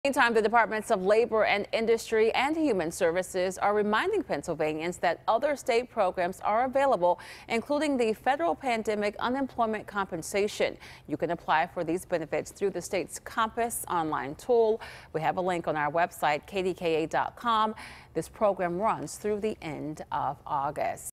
Meantime, the Departments of Labor and Industry and Human Services are reminding Pennsylvanians that other state programs are available, including the federal pandemic unemployment compensation. You can apply for these benefits through the state's Compass online tool. We have a link on our website, KDKA.com. This program runs through the end of August.